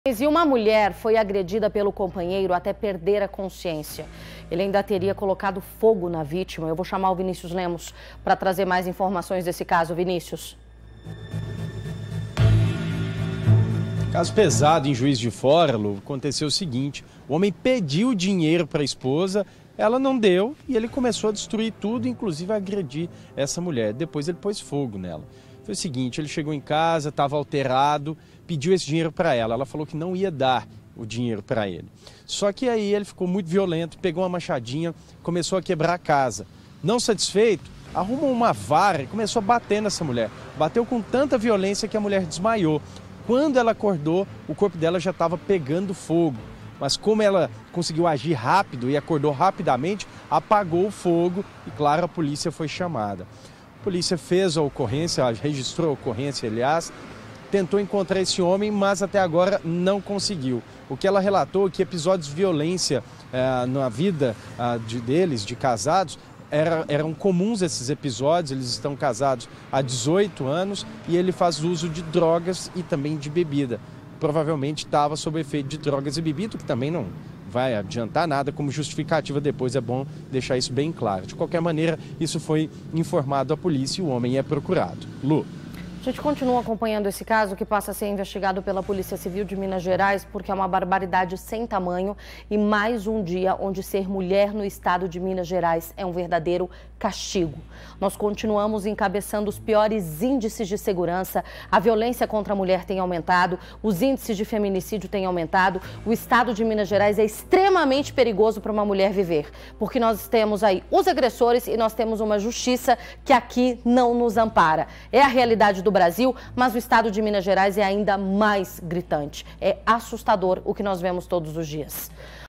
E uma mulher foi agredida pelo companheiro até perder a consciência. Ele ainda teria colocado fogo na vítima. Eu vou chamar o Vinícius Lemos para trazer mais informações desse caso. Vinícius. Caso pesado em Juiz de Fora, Lu, aconteceu o seguinte: o homem pediu dinheiro para a esposa, ela não deu e ele começou a destruir tudo, inclusive a agredir essa mulher. Depois ele pôs fogo nela. Foi o seguinte: ele chegou em casa, estava alterado, pediu esse dinheiro para ela. Ela falou que não ia dar o dinheiro para ele. Só que aí ele ficou muito violento, pegou uma machadinha, começou a quebrar a casa. Não satisfeito, arrumou uma vara e começou a bater nessa mulher. Bateu com tanta violência que a mulher desmaiou. Quando ela acordou, o corpo dela já estava pegando fogo. Mas como ela conseguiu agir rápido e acordou rapidamente, apagou o fogo e, claro, a polícia foi chamada. A polícia fez a ocorrência, registrou a ocorrência, aliás, tentou encontrar esse homem, mas até agora não conseguiu. O que ela relatou é que episódios de violência na vida deles, de casados, eram comuns esses episódios. Eles estão casados há 18 anos e ele faz uso de drogas e também de bebida. Provavelmente estava sob efeito de drogas e bebida, que também não vai adiantar nada como justificativa depois, é bom deixar isso bem claro. De qualquer maneira, isso foi informado à polícia e o homem é procurado. Lu. A gente continua acompanhando esse caso, que passa a ser investigado pela Polícia Civil de Minas Gerais, porque é uma barbaridade sem tamanho e mais um dia onde ser mulher no estado de Minas Gerais é um verdadeiro castigo. Nós continuamos encabeçando os piores índices de segurança, a violência contra a mulher tem aumentado, os índices de feminicídio têm aumentado, o estado de Minas Gerais é extremamente perigoso para uma mulher viver, porque nós temos aí os agressores e nós temos uma justiça que aqui não nos ampara. É a realidade do Brasil, mas o estado de Minas Gerais é ainda mais gritante. É assustador o que nós vemos todos os dias.